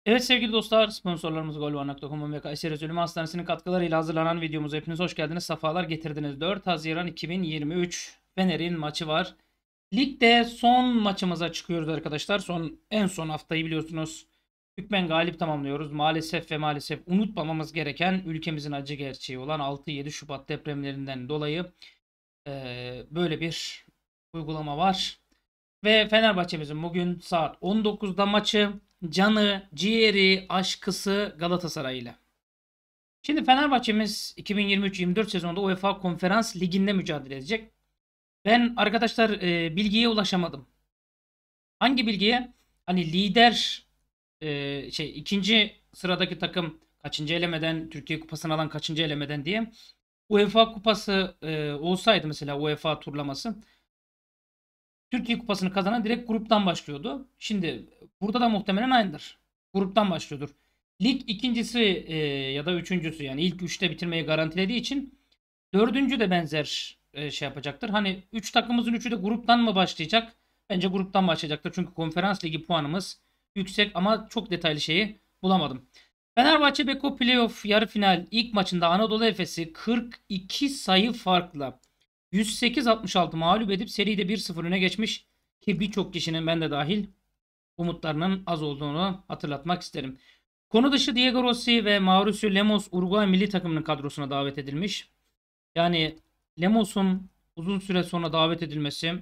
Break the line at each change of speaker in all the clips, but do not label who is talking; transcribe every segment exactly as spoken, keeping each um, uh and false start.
Evet sevgili dostlar, sponsorlarımız golvan nokta com ve Kayseri Özülüm Hastanesi'nin katkılarıyla hazırlanan videomuza hepiniz hoş geldiniz, sefalar getirdiniz. dört Haziran iki bin yirmi üç Fener'in maçı var. Ligde son maçımıza çıkıyoruz arkadaşlar. Son en son haftayı biliyorsunuz. Hükmen galip tamamlıyoruz. Maalesef ve maalesef unutmamamız gereken ülkemizin acı gerçeği olan altı yedi Şubat depremlerinden dolayı eee, böyle bir uygulama var. Ve Fenerbahçe'mizin bugün saat on dokuzda maçı, canı, ciğeri, aşkısı Galatasaray ile. Şimdi Fenerbahçe'miz iki bin yirmi üç yirmi dört sezonunda UEFA Konferans Ligi'nde mücadele edecek. Ben arkadaşlar e, bilgiye ulaşamadım. Hangi bilgiye? Hani lider e, şey ikinci sıradaki takım kaçıncı elemeden, Türkiye Kupası'nı alan kaçıncı elemeden diye. UEFA Kupası e, olsaydı mesela, UEFA turlaması, Türkiye Kupası'nı kazanan direkt gruptan başlıyordu. Şimdi burada da muhtemelen aynıdır. Gruptan başlıyordur. Lig ikincisi e, ya da üçüncüsü, yani ilk üçte bitirmeyi garantilediği için dördüncü de benzer e, şey yapacaktır. Hani üç takımımızın üçü de gruptan mı başlayacak? Bence gruptan başlayacaktır. Çünkü konferans ligi puanımız yüksek ama çok detaylı şeyi bulamadım. Fenerbahçe Beko Playoff yarı final ilk maçında Anadolu Efes'i kırk iki sayı farkla yüz sekiz altmış altı mağlup edip seride bir sıfır öne geçmiş ki birçok kişinin, ben de dahil, umutlarının az olduğunu hatırlatmak isterim. Konu dışı Diego Rossi ve Mauricio Lemos Uruguay milli takımının kadrosuna davet edilmiş. Yani Lemos'un uzun süre sonra davet edilmesi,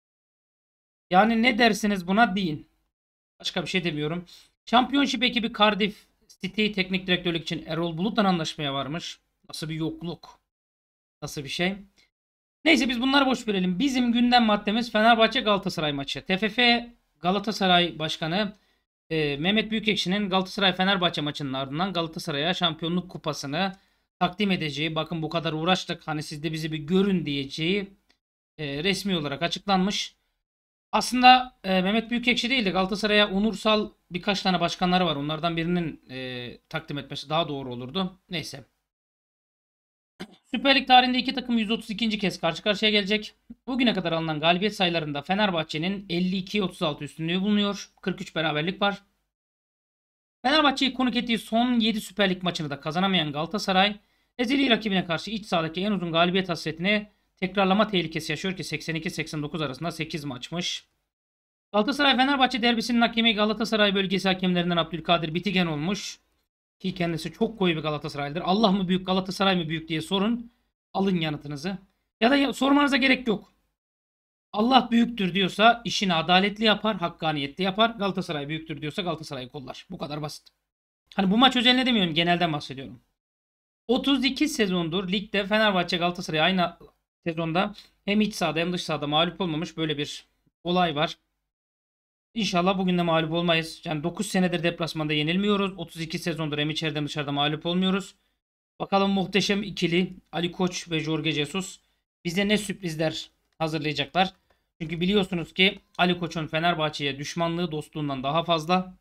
yani ne dersiniz buna deyin. Başka bir şey demiyorum. Championship ekibi Cardiff City teknik direktörlük için Erol Bulut'la anlaşmaya varmış. Nasıl bir yokluk? Nasıl bir şey? Neyse, biz bunları boş verelim. Bizim gündem maddemiz Fenerbahçe Galatasaray maçı. T F F Galatasaray Başkanı e, Mehmet Büyükekşi'nin Galatasaray Fenerbahçe maçının ardından Galatasaray'a şampiyonluk kupasını takdim edeceği, bakın bu kadar uğraştık hani siz de bizi bir görün diyeceği e, resmi olarak açıklanmış. Aslında e, Mehmet Büyükekşi değil de Galatasaray'a onursal birkaç tane başkanları var. Onlardan birinin e, takdim etmesi daha doğru olurdu. Neyse. Süper Lig tarihinde iki takım yüz otuz ikinci kez karşı karşıya gelecek. Bugüne kadar alınan galibiyet sayılarında Fenerbahçe'nin elli iki otuz altı üstünlüğü bulunuyor. kırk üç beraberlik var. Fenerbahçe'yi konuk ettiği son yedi Süper Lig maçını da kazanamayan Galatasaray, ezeli rakibine karşı iç sahadaki en uzun galibiyet hasretini tekrarlama tehlikesi yaşıyor ki seksen iki seksen dokuz arasında sekiz maçmış. Galatasaray-Fenerbahçe derbisinin hakemi Galatasaray bölgesi hakemlerinden Abdülkadir Bitigen olmuş. Ki kendisi çok koyu bir Galatasaraylıdır. Allah mı büyük, Galatasaray mı büyük diye sorun. Alın yanıtınızı. Ya da sormanıza gerek yok. Allah büyüktür diyorsa işini adaletli yapar, hakkaniyetli yapar. Galatasaray büyüktür diyorsa Galatasaray'ı kollar. Bu kadar basit. Hani bu maç özeline demiyorum, genelden bahsediyorum. otuz iki sezondur ligde Fenerbahçe Galatasaray aynı sezonda hem iç sahada hem dış sahada mağlup olmamış, böyle bir olay var. İnşallah bugün de mağlup olmayız. Yani dokuz senedir deplasmanda yenilmiyoruz. otuz iki sezondur hem içeride hem dışarıda mağlup olmuyoruz. Bakalım muhteşem ikili Ali Koç ve Jorge Jesus bize ne sürprizler hazırlayacaklar. Çünkü biliyorsunuz ki Ali Koç'un Fenerbahçe'ye düşmanlığı dostluğundan daha fazla.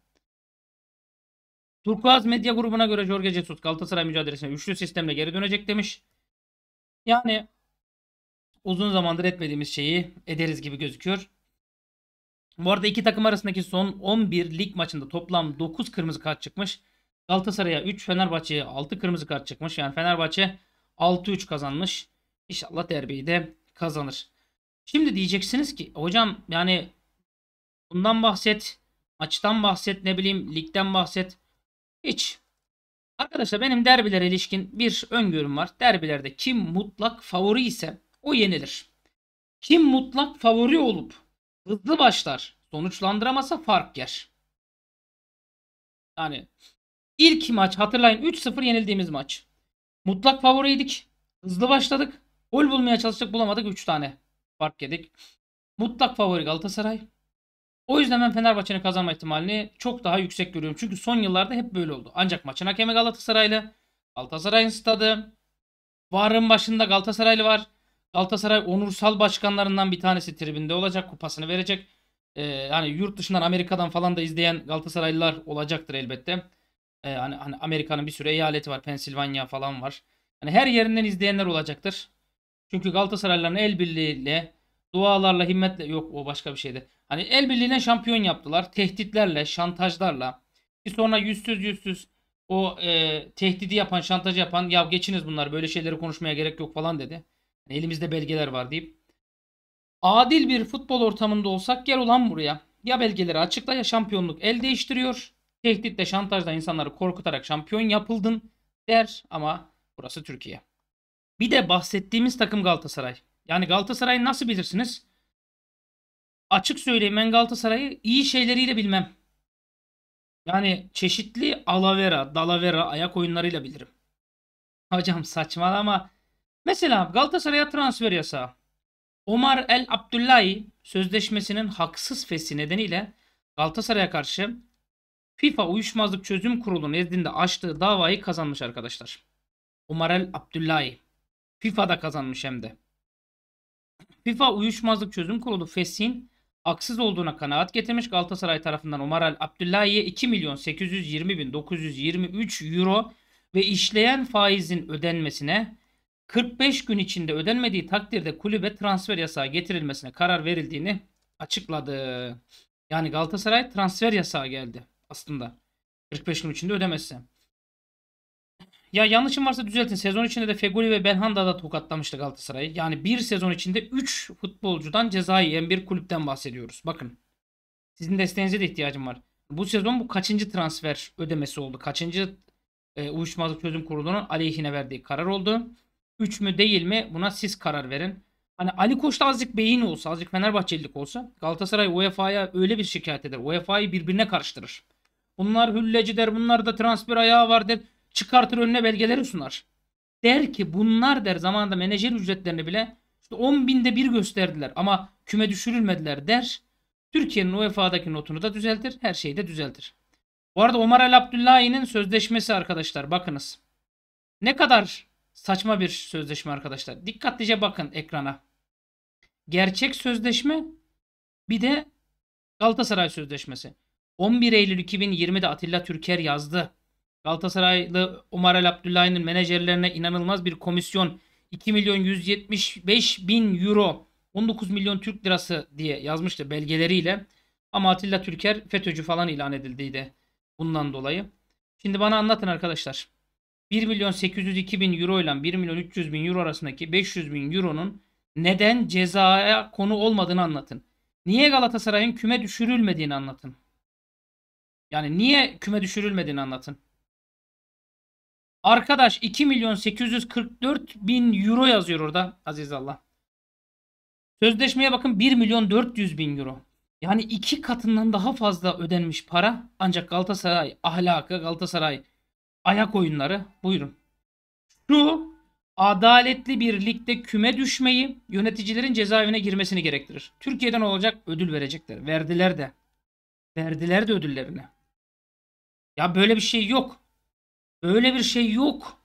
Turkuaz Medya grubuna göre Jorge Jesus Galatasaray mücadelesine üçlü sistemle geri dönecek demiş. Yani uzun zamandır etmediğimiz şeyi ederiz gibi gözüküyor. Bu arada iki takım arasındaki son on bir lig maçında toplam dokuz kırmızı kart çıkmış. Galatasaray'a üç, Fenerbahçe'ye altı kırmızı kart çıkmış. Yani Fenerbahçe altı üç kazanmış. İnşallah derbiyi de kazanır. Şimdi diyeceksiniz ki hocam, yani bundan bahset, maçtan bahset, ne bileyim ligden bahset. Hiç. Arkadaşlar, benim derbilere ilişkin bir öngörüm var. Derbilerde kim mutlak favori ise o yenilir. Kim mutlak favori olup hızlı başlar, sonuçlandıramasa fark yer. Yani ilk maç hatırlayın, üç sıfır yenildiğimiz maç. Mutlak favoriydik. Hızlı başladık. Gol bulmaya çalıştık, bulamadık, üç tane fark yedik. Mutlak favori Galatasaray. O yüzden ben Fenerbahçe'nin kazanma ihtimalini çok daha yüksek görüyorum. Çünkü son yıllarda hep böyle oldu. Ancak maçın hakemi Galatasaraylı. Galatasaray'ın stadı. Varın başında Galatasaraylı var. Galatasaray onursal başkanlarından bir tanesi tribünde olacak. Kupasını verecek. Ee, yani yurt dışından, Amerika'dan falan da izleyen Galatasaraylılar olacaktır elbette. Ee, hani, hani Amerika'nın bir sürü eyaleti var. Pensilvanya falan var. Hani her yerinden izleyenler olacaktır. Çünkü Galatasaraylıların el birliğiyle, dualarla, himmetle, yok o başka bir şeydi. Hani el birliğiyle şampiyon yaptılar. Tehditlerle, şantajlarla. Ki sonra yüzsüz yüzsüz o e, tehdidi yapan, şantajı yapan, ya geçiniz bunlar, böyle şeyleri konuşmaya gerek yok falan dedi. Yani elimizde belgeler var deyip. Adil bir futbol ortamında olsak gel ulan buraya. Ya belgeleri açıkla ya şampiyonluk el değiştiriyor. Tehditle, şantajla insanları korkutarak şampiyon yapıldın der ama burası Türkiye. Bir de bahsettiğimiz takım Galatasaray. Yani Galatasaray'ı nasıl bilirsiniz? Açık söyleyeyim, ben Galatasaray'ı iyi şeyleriyle bilmem. Yani çeşitli alavera, dalavera ayak oyunlarıyla bilirim. Hocam saçmalama. Mesela Galatasaray'a transfer yasağı. Omar El Abdullahi sözleşmesinin haksız feshi nedeniyle Galatasaray'a karşı FIFA Uyuşmazlık Çözüm Kurulu nezdinde açtığı davayı kazanmış arkadaşlar. Omar El Abdullahi. FIFA'da kazanmış hem de. FIFA Uyuşmazlık Çözüm Kurulu feshin haksız olduğuna kanaat getirmiş. Galatasaray tarafından Omar El Abdullahi'ye iki milyon sekiz yüz yirmi bin dokuz yüz yirmi üç euro ve işleyen faizin ödenmesine, kırk beş gün içinde ödenmediği takdirde kulübe transfer yasağı getirilmesine karar verildiğini açıkladı. Yani Galatasaray transfer yasağı geldi aslında. kırk beş gün içinde ödemezse. Ya yanlışım varsa düzeltin. Sezon içinde de Fegoli ve Belhanda da tokatlamıştı Galatasaray'ı. Yani bir sezon içinde üç futbolcudan ceza yiyen bir kulüpten bahsediyoruz. Bakın. Sizin desteğinize de ihtiyacım var. Bu sezon bu kaçıncı transfer ödemesi oldu? Kaçıncı e, Uyuşmazlık Çözüm Kurulu'nun aleyhine verdiği karar oldu? üç mü değil mi? Buna siz karar verin. Hani Ali Koç'ta azıcık beyin olsa, azıcık Fenerbahçelilik olsa Galatasaray U E F A'ya öyle bir şikayet eder. U E F A'yı birbirine karıştırır. Bunlar hülleci der, bunlar da transfer ayağı var der. Çıkartır önüne belgeleri sunar. Der ki bunlar der zamanında menajer ücretlerini bile işte on binde bir gösterdiler ama küme düşürülmediler der. Türkiye'nin U E F A'daki notunu da düzeltir. Her şeyi de düzeltir. Bu arada Omar El Abdullahi'nin sözleşmesi arkadaşlar, bakınız. Ne kadar saçma bir sözleşme arkadaşlar. Dikkatlice bakın ekrana. Gerçek sözleşme, bir de Galatasaray sözleşmesi. on bir Eylül iki bin yirmide Atilla Türker yazdı. Galatasaraylı Omar El Abdullahi'nin menajerlerine inanılmaz bir komisyon, iki milyon yüz yetmiş beş bin euro, on dokuz milyon Türk lirası diye yazmıştı belgeleriyle. Ama Atilla Türker FETÖ'cü falan ilan edildiydi bundan dolayı. Şimdi bana anlatın arkadaşlar. bir milyon sekiz yüz iki bin euro ile bir milyon üç yüz bin euro arasındaki beş yüz bin euronun neden cezaya konu olmadığını anlatın. Niye Galatasaray'ın küme düşürülmediğini anlatın. Yani niye küme düşürülmediğini anlatın. Arkadaş iki milyon sekiz yüz kırk dört bin euro yazıyor orada aziz Allah. Sözleşmeye bakın, bir milyon dört yüz bin euro. Yani iki katından daha fazla ödenmiş para. Ancak Galatasaray ahlakı, Galatasaray ayak oyunları. Buyurun. Şu adaletli bir ligde küme düşmeyi, yöneticilerin cezaevine girmesini gerektirir. Türkiye'den olacak, ödül verecekler. Verdiler de. Verdiler de ödüllerini. Ya böyle bir şey yok. Öyle bir şey yok.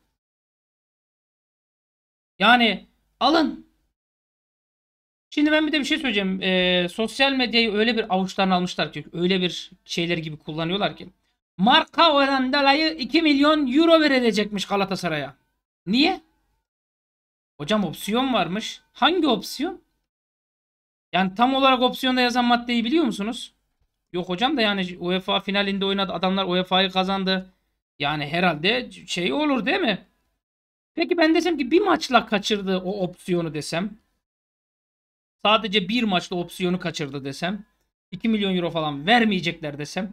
Yani alın. Şimdi ben bir de bir şey söyleyeceğim. Ee, sosyal medyayı öyle bir avuçlarına almışlar ki, öyle bir şeyler gibi kullanıyorlar ki. Marka olan dolayı iki milyon euro verilecekmiş Galatasaray'a. Niye? Hocam opsiyon varmış. Hangi opsiyon? Yani tam olarak opsiyonda yazan maddeyi biliyor musunuz? Yok hocam da yani UEFA finalinde oynadı. Adamlar U E F A'yı kazandı. Yani herhalde şey olur değil mi? Peki ben desem ki bir maçla kaçırdı o opsiyonu desem. Sadece bir maçla opsiyonu kaçırdı desem. iki milyon euro falan vermeyecekler desem.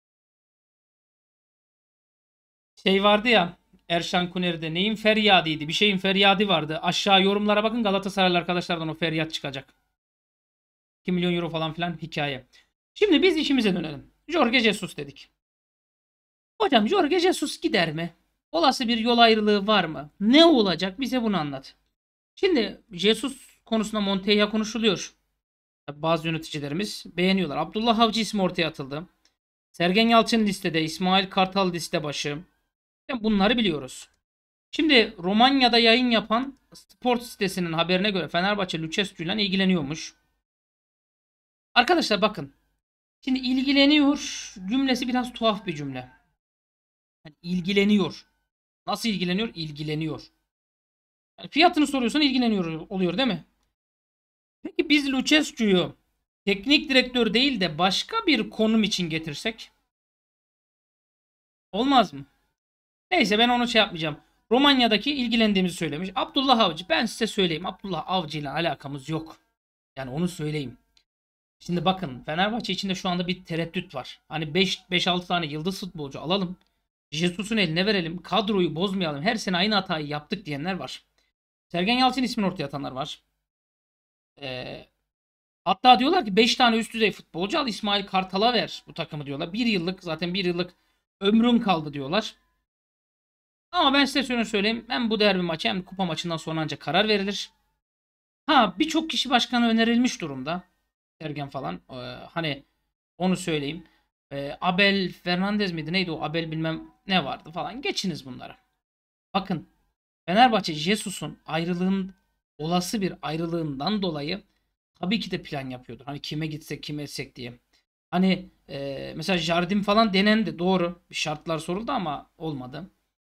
Şey vardı ya, Erşan Kuneri'de neyin feryadıydı? Bir şeyin feryadı vardı. Aşağı yorumlara bakın, Galatasaraylı arkadaşlardan o feryat çıkacak. iki milyon euro falan filan hikaye. Şimdi biz işimize dönelim. Jorge Jesus dedik. Hocam Jorge Jesus gider mi? Olası bir yol ayrılığı var mı? Ne olacak? Bize bunu anlat. Şimdi Jesus konusunda Montella konuşuluyor. Bazı yöneticilerimiz beğeniyorlar. Abdullah Avcı ismi ortaya atıldı. Sergen Yalçın listede, İsmail Kartal liste başı. Yani bunları biliyoruz. Şimdi Romanya'da yayın yapan spor sitesinin haberine göre Fenerbahçe Lucescu ile ilgileniyormuş. Arkadaşlar bakın. Şimdi ilgileniyor cümlesi biraz tuhaf bir cümle. Yani ilgileniyor. Nasıl ilgileniyor? İlgileniyor. Yani fiyatını soruyorsan ilgileniyor oluyor değil mi? Peki biz Lucescu'yu teknik direktör değil de başka bir konum için getirsek? Olmaz mı? Neyse ben onu şey yapmayacağım. Romanya'daki ilgilendiğimizi söylemiş. Abdullah Avcı. Ben size söyleyeyim. Abdullah Avcı ile alakamız yok. Yani onu söyleyeyim. Şimdi bakın Fenerbahçe içinde şu anda bir tereddüt var. Hani beş beş altı tane yıldız futbolcu alalım. Jesus'un eline verelim. Kadroyu bozmayalım. Her sene aynı hatayı yaptık diyenler var. Sergen Yalçın ismini ortaya atanlar var. Ee, hatta diyorlar ki beş tane üst düzey futbolcu al, İsmail Kartal'a ver bu takımı diyorlar. Bir yıllık, zaten bir yıllık ömrün kaldı diyorlar. Ama ben size şunu söyleyeyim. Hem bu derbi maçı hem kupa maçından sonra ancak karar verilir. Ha, birçok kişi başkana önerilmiş durumda. Sergen falan. Ee, hani onu söyleyeyim. Ee, Abel Fernandez miydi? Neydi o? Abel bilmem ne vardı falan. Geçiniz bunları. Bakın Fenerbahçe Jesus'un ayrılığın olası bir ayrılığından dolayı tabii ki de plan yapıyordur. Hani kime gitsek kime etsek diye. Hani e, mesela Jardim falan denendi. Doğru. Bir şartlar soruldu ama olmadı.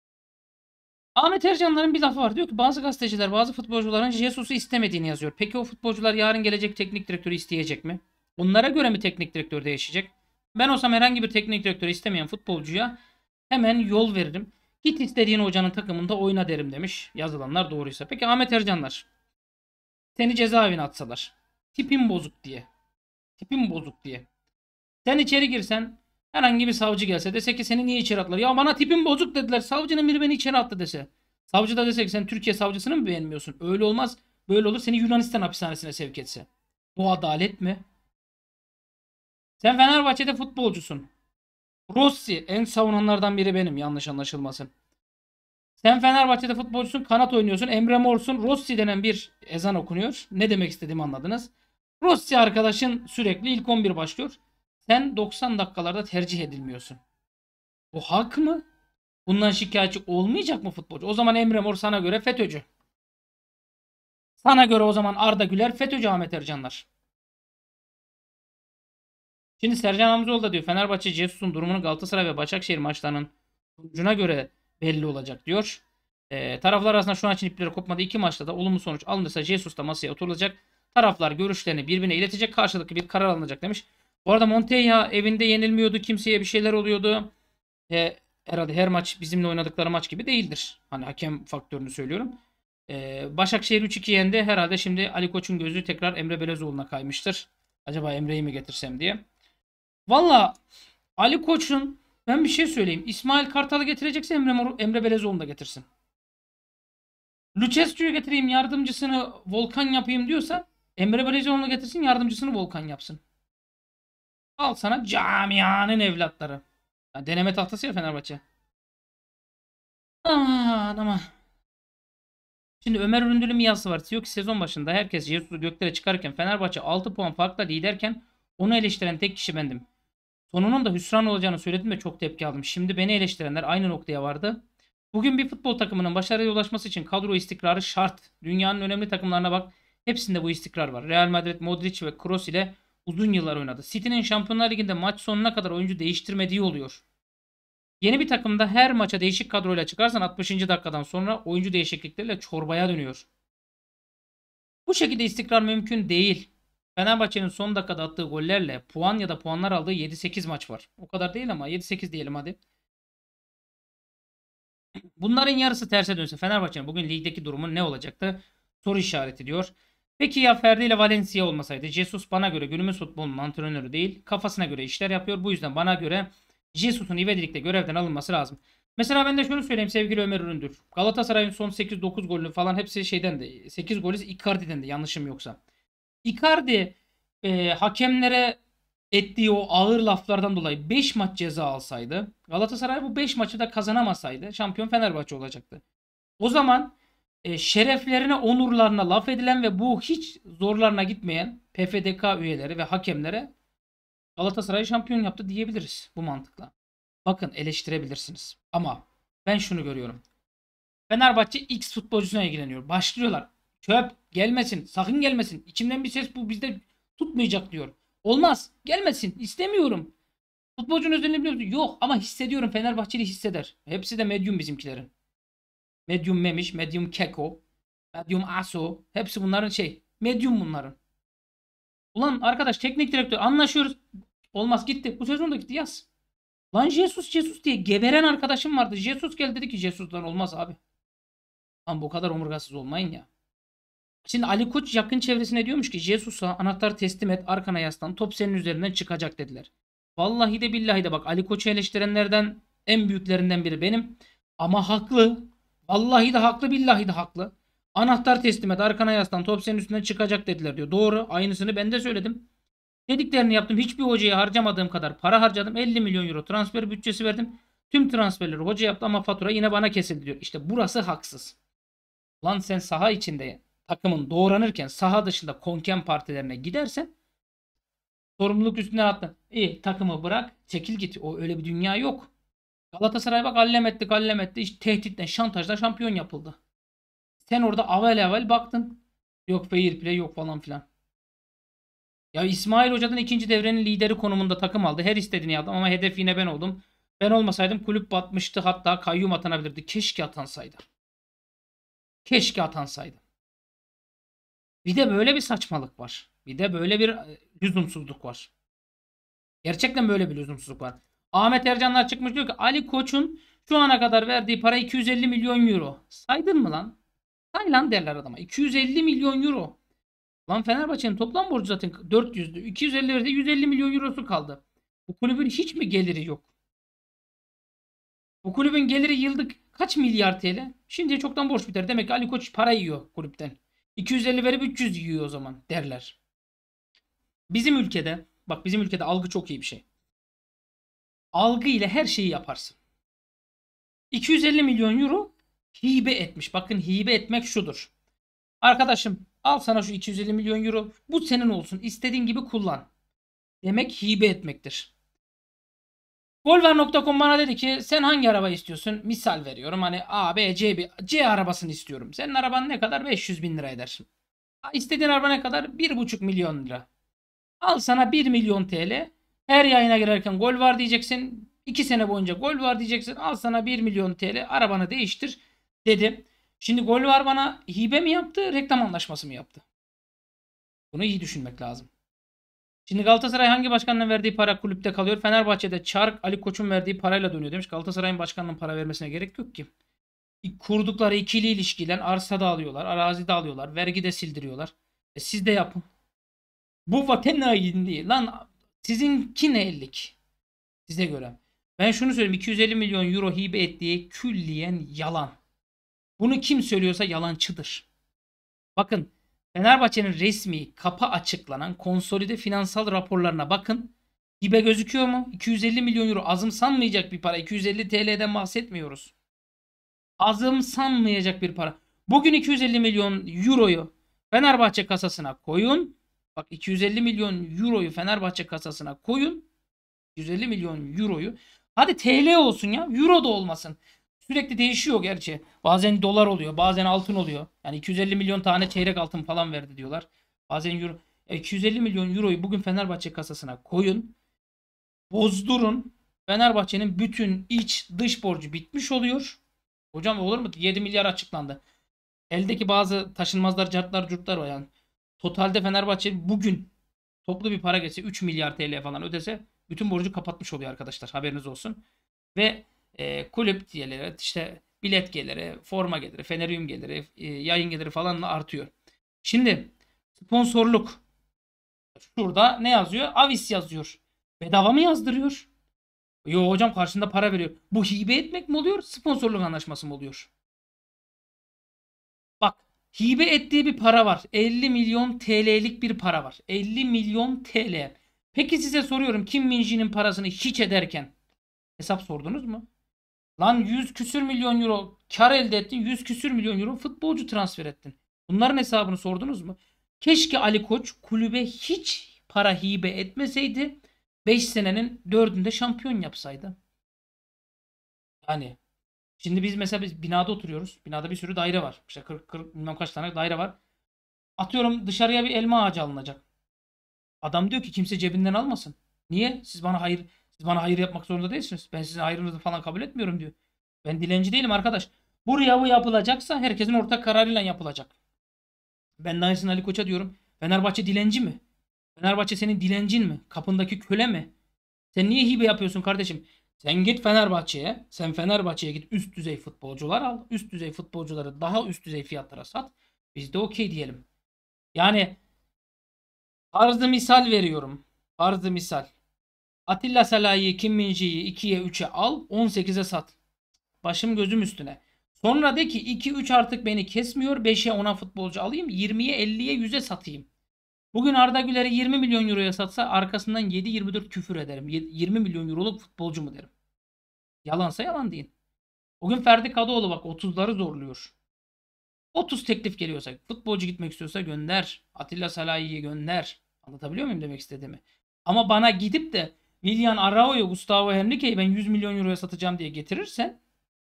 Ahmet Ercanlar'ın bir lafı var. Diyor ki bazı gazeteciler bazı futbolcuların Jesus'u istemediğini yazıyor. Peki o futbolcular yarın gelecek teknik direktörü isteyecek mi? Onlara göre mi teknik direktör değişecek? Ben olsam herhangi bir teknik direktörü istemeyen futbolcuya hemen yol veririm. Git istediğin hocanın takımında oyna derim demiş. Yazılanlar doğruysa. Peki Ahmet Ercanlar seni cezaevine atsalar. Tipin bozuk diye. Tipin bozuk diye. Sen içeri girsen herhangi bir savcı gelse dese ki seni niye içeri attılar? Ya bana tipim bozuk dediler. Savcının biri beni içeri attı dese. Savcı da dese ki sen Türkiye savcısını mı beğenmiyorsun? Öyle olmaz. Böyle olur, seni Yunanistan hapishanesine sevk etse. Bu adalet mi? Sen Fenerbahçe'de futbolcusun. Rossi en savunanlardan biri benim, yanlış anlaşılmasın. Sen Fenerbahçe'de futbolcusun, kanat oynuyorsun. Emre Mor'sun. Rossi denen bir ezan okunuyor. Ne demek istediğimi anladınız. Rossi arkadaşın sürekli ilk on bir başlıyor. Sen doksan dakikalarda tercih edilmiyorsun. Bu hak mı? Bundan şikayetçi olmayacak mı futbolcu? O zaman Emre Mor sana göre FETÖ'cü. Sana göre o zaman Arda Güler FETÖ'cü Ahmet Ercanlar. Şimdi Sercan Hamzoğlu da diyor Fenerbahçe Jesus'un durumunu Galatasaray ve Başakşehir maçlarının sonucuna göre belli olacak diyor. E, taraflar arasında şu an için ipleri kopmadı. İki maçta da olumlu sonuç alınırsa Jesus da masaya oturulacak. Taraflar görüşlerini birbirine iletecek. Karşılıklı bir karar alınacak demiş. Bu arada Montella evinde yenilmiyordu. Kimseye bir şeyler oluyordu. E, herhalde her maç bizimle oynadıkları maç gibi değildir. Hani hakem faktörünü söylüyorum. E, Başakşehir üç iki yendi. Herhalde şimdi Ali Koç'un gözü tekrar Emre Belezoğlu'na kaymıştır. Acaba Emre'yi mi getirsem diye. Valla Ali Koç'un, ben bir şey söyleyeyim. İsmail Kartal'ı getirecekse Emre, Emre Belezoğlu'nu da getirsin. Lucescu'yu getireyim yardımcısını Volkan yapayım diyorsa Emre Belezoğlu'nu getirsin, yardımcısını Volkan yapsın. Al sana camianın evlatları. Ya deneme tahtası ya Fenerbahçe. Aman aman. Şimdi Ömer Üründül'ün bir yazısı var. Diyor ki sezon başında herkes Jesus'u göklere çıkarken Fenerbahçe altı puan farkla liderken onu eleştiren tek kişi bendim. Sonunun da hüsran olacağını söyledim ve çok tepki aldım. Şimdi beni eleştirenler aynı noktaya vardı. Bugün bir futbol takımının başarıya ulaşması için kadro istikrarı şart. Dünyanın önemli takımlarına bak. Hepsinde bu istikrar var. Real Madrid, Modric ve Kroos ile uzun yıllar oynadı. City'nin Şampiyonlar Ligi'nde maç sonuna kadar oyuncu değiştirmediği oluyor. Yeni bir takımda her maça değişik kadroyla çıkarsan altmışıncı dakikadan sonra oyuncu değişiklikleriyle çorbaya dönüyor. Bu şekilde istikrar mümkün değil. Fenerbahçe'nin son dakikada attığı gollerle puan ya da puanlar aldığı yedi sekiz maç var. O kadar değil ama yedi sekiz diyelim hadi. Bunların yarısı terse dönse Fenerbahçe'nin bugün ligdeki durumu ne olacaktı? Soru işareti diyor. Peki ya Ferdi ile Valencia olmasaydı? Jesus bana göre günümüz futbolunun antrenörü değil. Kafasına göre işler yapıyor. Bu yüzden bana göre Jesus'un ivedilikle görevden alınması lazım. Mesela ben de şunu söyleyeyim sevgili Ömer Üründür. Galatasaray'ın son sekiz dokuz golü falan hepsi şeyden de sekiz golü Icardi'den de yanlışım yoksa. Icardi e, hakemlere ettiği o ağır laflardan dolayı beş maç ceza alsaydı, Galatasaray bu beş maçı da kazanamasaydı şampiyon Fenerbahçe olacaktı. O zaman e, şereflerine, onurlarına laf edilen ve bu hiç zorlarına gitmeyen P F D K üyeleri ve hakemlere Galatasaray şampiyon yaptı diyebiliriz bu mantıkla. Bakın eleştirebilirsiniz. Ama ben şunu görüyorum. Fenerbahçe X futbolcusuna ilgileniyor. Başlıyorlar. Çöp gelmesin. Sakın gelmesin. İçimden bir ses bu bizde tutmayacak diyor. Olmaz. Gelmesin. İstemiyorum. Futbolcunun özelliğini biliyor musun? Yok ama hissediyorum. Fenerbahçeli hisseder. Hepsi de medyum bizimkilerin. Medyum Memiş, Medyum Keko, Medyum Aso. Hepsi bunların şey. Medyum bunların. Ulan arkadaş teknik direktör anlaşıyoruz. Olmaz gitti. Bu sezon da gitti yaz. Lan Jesus Jesus diye geberen arkadaşım vardı. Jesus geldi dedi ki Jesus'tan olmaz abi. Lan bu kadar omurgasız olmayın ya. Şimdi Ali Koç yakın çevresine diyormuş ki Jesus'a anahtar teslim et, arkana yaslan, top senin üzerinden çıkacak dediler. Vallahi de billahi de bak, Ali Koç'u eleştirenlerden en büyüklerinden biri benim. Ama haklı. Vallahi de haklı, billahi de haklı. Anahtar teslim et, arkana yaslan, top senin üstünden çıkacak dediler diyor. Doğru. Aynısını ben de söyledim. Dediklerini yaptım. Hiçbir hocaya harcamadığım kadar para harcadım. elli milyon euro transfer bütçesi verdim. Tüm transferleri hoca yaptı ama fatura yine bana kesildi diyor. İşte burası haksız. Lan sen saha içinde takımın doğranırken saha dışında konken partilerine gidersen sorumluluk üstünden attın. İyi, takımı bırak, çekil git. O öyle bir dünya yok. Galatasaray bak allem etti gallem etti. İşte tehditle şantajla şampiyon yapıldı. Sen orada avel avel baktın. Yok fair play yok falan filan. Ya İsmail Hoca'dan ikinci devrenin lideri konumunda takım aldı. Her istediğini yaptım ama hedef yine ben oldum. Ben olmasaydım kulüp batmıştı, hatta kayyum atanabilirdi. Keşke atansaydı. Keşke atansaydı. Bir de böyle bir saçmalık var. Bir de böyle bir e, lüzumsuzluk var. Gerçekten böyle bir lüzumsuzluk var. Ahmet Ercanlar çıkmış diyor ki Ali Koç'un şu ana kadar verdiği para iki yüz elli milyon euro. Saydın mı lan? Say lan derler adama. iki yüz elli milyon euro. Lan Fenerbahçe'nin toplam borcu zaten dört yüzdü. iki yüz elli verdi, yüz elli milyon eurosu kaldı. Bu kulübün hiç mi geliri yok? Bu kulübün geliri yıllık kaç milyar T L? Şimdiye çoktan borç biter. Demek ki Ali Koç para yiyor kulüpten. iki yüz elli verip üç yüz yiyor o zaman derler. Bizim ülkede, bak bizim ülkede algı çok iyi bir şey. Algı ile her şeyi yaparsın. iki yüz elli milyon euro hibe etmiş. Bakın, hibe etmek şudur. Arkadaşım al sana şu iki yüz elli milyon euro. Bu senin olsun. İstediğin gibi kullan. Demek hibe etmektir. Volver nokta com bana dedi ki sen hangi araba istiyorsun? Misal veriyorum, hani A, B, C, B, C arabasını istiyorum. Senin araban ne kadar? beş yüz bin lira eder. İstediğin araba ne kadar? bir buçuk milyon lira. Al sana bir milyon T L. Her yayına girerken gol var diyeceksin. iki sene boyunca gol var diyeceksin. Al sana bir milyon T L. Arabanı değiştir dedi. Şimdi gol var bana hibe mi yaptı? Reklam anlaşması mı yaptı? Bunu iyi düşünmek lazım. Şimdi Galatasaray hangi başkanın verdiği para kulüpte kalıyor? Fenerbahçe'de Çark Ali Koç'un verdiği parayla dönüyor demiş. Galatasaray'ın başkanının para vermesine gerek yok ki. Kurdukları ikili ilişkiyle arsa da alıyorlar, arazi de alıyorlar, vergi de sildiriyorlar. E siz de yapın. Bu vatan hainliği. Lan sizinki ne ellik? Size göre. Ben şunu söyleyeyim. iki yüz elli milyon euro hibe ettiği külliyen yalan. Bunu kim söylüyorsa yalancıdır. Bakın, Fenerbahçe'nin resmi kapa açıklanan konsolide finansal raporlarına bakın. Hibe gözüküyor mu? iki yüz elli milyon euro azımsanmayacak bir para. iki yüz elli T L'den bahsetmiyoruz. Azımsanmayacak bir para. Bugün iki yüz elli milyon euroyu Fenerbahçe kasasına koyun. Bak, iki yüz elli milyon euroyu Fenerbahçe kasasına koyun. yüz elli milyon euroyu. Hadi T L olsun ya. Euro da olmasın. Sürekli değişiyor gerçi. Bazen dolar oluyor. Bazen altın oluyor. Yani iki yüz elli milyon tane çeyrek altın falan verdi diyorlar. Bazen euro. iki yüz elli milyon euroyu bugün Fenerbahçe kasasına koyun. Bozdurun. Fenerbahçe'nin bütün iç dış borcu bitmiş oluyor. Hocam olur mu? yedi milyar açıklandı. Eldeki bazı taşınmazlar, cartlar, curtlar var yani. Totalde Fenerbahçe bugün toplu bir para geçse üç milyar T L falan ödese bütün borcu kapatmış oluyor arkadaşlar. Haberiniz olsun. Ve e, kulüp geliri, işte bilet geliri, forma geliri, feneryum geliri, e, yayın geliri falan artıyor. Şimdi sponsorluk. Şurada ne yazıyor? Avis yazıyor. Bedava mı yazdırıyor? Yo hocam, karşında para veriyor. Bu hibe etmek mi oluyor? Sponsorluk anlaşması mı oluyor? Bak, hibe ettiği bir para var. elli milyon T L'lik bir para var. elli milyon T L. Peki size soruyorum, Kim Min-ji'nin parasını hiç ederken hesap sordunuz mu? Lan yüz küsür milyon euro kar elde ettin. yüz küsür milyon euro futbolcu transfer ettin. Bunların hesabını sordunuz mu? Keşke Ali Koç kulübe hiç para hibe etmeseydi. beş senenin dördünde şampiyon yapsaydı. Yani şimdi biz mesela biz binada oturuyoruz. Binada bir sürü daire var. İşte kırk, kırk bilmem kaç tane daire var. Atıyorum dışarıya bir elma ağacı alınacak. Adam diyor ki kimse cebinden almasın. Niye? Siz bana hayır siz bana hayır yapmak zorunda değilsiniz. Ben sizin hayrınızı falan kabul etmiyorum diyor. Ben dilenci değilim arkadaş. Buraya bu yapılacaksa herkesin ortak kararıyla yapılacak. Ben de aynısını Ali Koç'a diyorum. Fenerbahçe dilenci mi? Fenerbahçe senin dilencin mi? Kapındaki köle mi? Sen niye hibe yapıyorsun kardeşim? Sen git Fenerbahçe'ye. Sen Fenerbahçe'ye git, üst düzey futbolcular al. Üst düzey futbolcuları daha üst düzey fiyatlara sat. Biz de okey diyelim. Yani farzı misal veriyorum. Farzı misal. Atilla Salahi'yi, Kim Min-jae'yi ikiye üçe al. on sekize sat. Başım gözüm üstüne. Sonra de ki iki üç artık beni kesmiyor. beşe ona futbolcu alayım. yirmiye elliye yüze satayım. Bugün Arda Güler'i yirmi milyon euroya satsa arkasından yedi yirmi dört küfür ederim. yirmi milyon euroluk futbolcu mu derim. Yalansa yalan deyin. Bugün Ferdi Kadıoğlu bak otuzları zorluyor. otuz teklif geliyorsa, futbolcu gitmek istiyorsa gönder. Atilla Salahi'yi gönder. Anlatabiliyor muyum demek istediğimi? Ama bana gidip de Willian Araújo, Gustavo Henrique'yi ben yüz milyon euroya satacağım diye getirirsen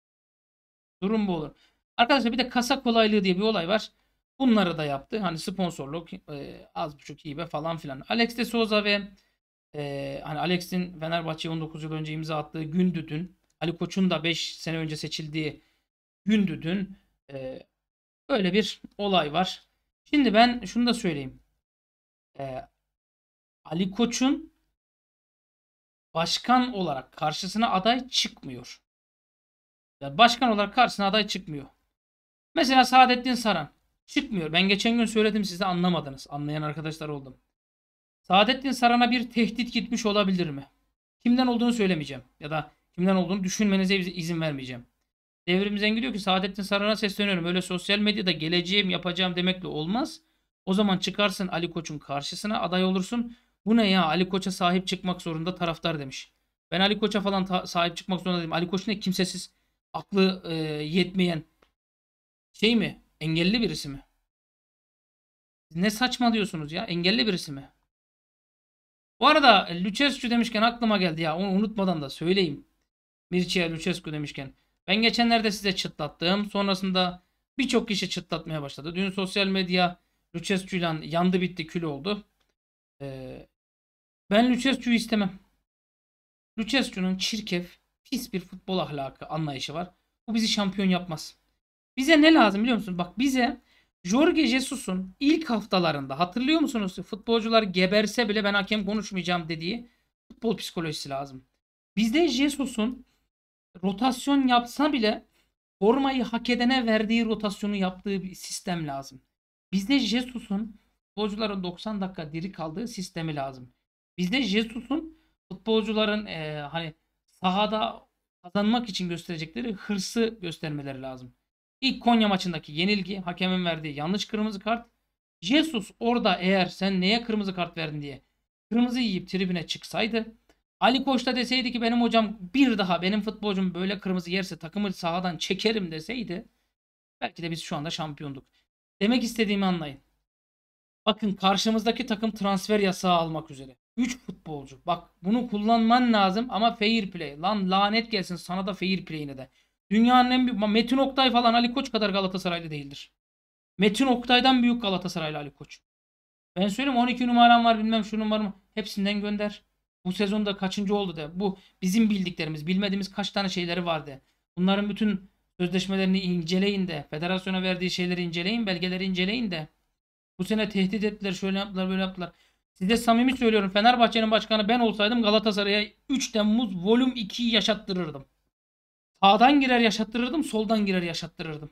durum bu olur. Arkadaşlar bir de kasa kolaylığı diye bir olay var. Bunları da yaptı. Hani sponsorluk, e, az buçuk hibe falan filan. Alex de Souza ve e, hani Alex'in Fenerbahçe'ye on dokuz yıl önce imza attığı Gündüd'ün, Ali Koç'un da beş sene önce seçildiği Gündüd'ün e, öyle bir olay var. Şimdi ben şunu da söyleyeyim. E, Ali Koç'un başkan olarak karşısına aday çıkmıyor. Yani başkan olarak karşısına aday çıkmıyor. Mesela Saadettin Saran çıkmıyor. Ben geçen gün söyledim, size anlamadınız. Anlayan arkadaşlar oldum. Saadettin Saran'a bir tehdit gitmiş olabilir mi? Kimden olduğunu söylemeyeceğim. Ya da kimden olduğunu düşünmenize izin vermeyeceğim. Devrim Zengi diyor ki Saadettin Saran'a sesleniyorum. Öyle sosyal medyada geleceğim yapacağım demekle olmaz. O zaman çıkarsın Ali Koç'un karşısına aday olursun. Bu ne ya, Ali Koç'a sahip çıkmak zorunda taraftar demiş. Ben Ali Koç'a falan sahip çıkmak zorunda değilim. Ali Koç ne, kimsesiz, aklı e, yetmeyen şey mi? Engelli birisi mi? Ne saçmalıyorsunuz ya? Engelli birisi mi? Bu arada Lucescu demişken aklıma geldi ya. Onu unutmadan da söyleyeyim. Mircea Lucescu demişken. Ben geçenlerde size çıtlattım. Sonrasında birçok kişi çıtlatmaya başladı. Dün sosyal medya Lucescu'yla yandı bitti kül oldu. Ee, ben Lucescu'yu istemem. Lucescu'nun çirkef, pis bir futbol ahlakı, anlayışı var. Bu bizi şampiyon yapmaz. Bize ne lazım biliyor musun? Bak bize Jorge Jesus'un ilk haftalarında, hatırlıyor musunuz? Futbolcular geberse bile ben hakem konuşmayacağım dediği futbol psikolojisi lazım. Bizde Jesus'un rotasyon yapsa bile formayı hak edene verdiği rotasyonu yaptığı bir sistem lazım. Bizde Jesus'un futbolcuların doksan dakika diri kaldığı sistemi lazım. Bizde Jesus'un futbolcuların e, hani sahada kazanmak için gösterecekleri hırsı göstermeleri lazım. İlk Konya maçındaki yenilgi, hakemin verdiği yanlış kırmızı kart. Jesus orada eğer sen neye kırmızı kart verdin diye kırmızı yiyip tribüne çıksaydı, Ali Koç da deseydi ki benim hocam bir daha benim futbolcum böyle kırmızı yerse takımı sahadan çekerim deseydi, belki de biz şu anda şampiyonduk. Demek istediğimi anlayın. Bakın karşımızdaki takım transfer yasağı almak üzere. üç futbolcu. Bak bunu kullanman lazım ama fair play. Lan lanet gelsin sana da fair play'ine de. Dünyanın en büyük Metin Oktay falan Ali Koç kadar Galatasaraylı değildir. Metin Oktay'dan büyük Galatasaraylı Ali Koç. Ben söyleyeyim, on iki numaram var bilmem şu numaram. Hepsinden gönder. Bu sezonda kaçıncı oldu de. Bu bizim bildiklerimiz, bilmediğimiz kaç tane şeyleri vardı. Bunların bütün sözleşmelerini inceleyin de. Federasyona verdiği şeyleri inceleyin, belgeleri inceleyin de. Bu sene tehdit ettiler, şöyle yaptılar, böyle yaptılar. Size samimi söylüyorum, Fenerbahçe'nin başkanı ben olsaydım Galatasaray'a üç Temmuz Volüm ikiyi yaşattırırdım. Sağdan girer yaşattırırdım, soldan girer yaşattırırdım.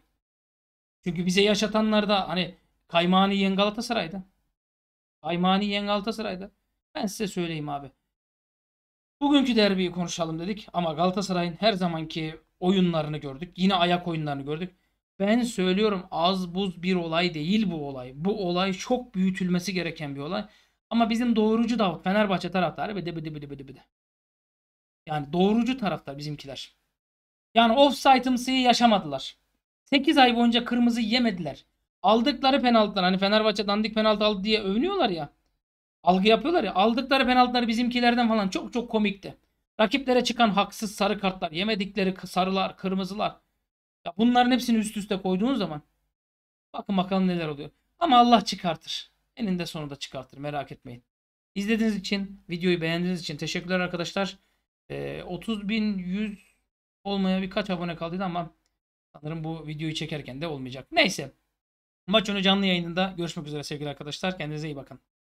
Çünkü bize yaşatanlar da hani kaymağını yiyen Galatasaray'da. Kaymağını yiyen Galatasaray'da. Ben size söyleyeyim abi. Bugünkü derbiyi konuşalım dedik ama Galatasaray'ın her zamanki oyunlarını gördük. Yine ayak oyunlarını gördük. Ben söylüyorum, az buz bir olay değil bu olay. Bu olay çok büyütülmesi gereken bir olay. Ama bizim doğrucu da Fenerbahçe taraftarı bıdı bıdı bıdı bıdı bıdı. Yani doğrucu taraftar bizimkiler. Yani offside'ımsıyı yaşamadılar. sekiz ay boyunca kırmızı yemediler. Aldıkları penaltılar, hani Fenerbahçe dandik penaltı aldı diye övünüyorlar ya. Algı yapıyorlar ya. Aldıkları penaltılar bizimkilerden falan çok çok komikti. Rakiplere çıkan haksız sarı kartlar, yemedikleri sarılar, kırmızılar. Ya bunların hepsini üst üste koyduğunuz zaman bakın bakalım neler oluyor. Ama Allah çıkartır. Eninde sonunda çıkartır, merak etmeyin. İzlediğiniz için, videoyu beğendiğiniz için teşekkürler arkadaşlar. Ee, otuz bin yüz olmaya birkaç abone kaldıydı ama sanırım bu videoyu çekerken de olmayacak. Neyse. Maç önü canlı yayınında görüşmek üzere sevgili arkadaşlar. Kendinize iyi bakın.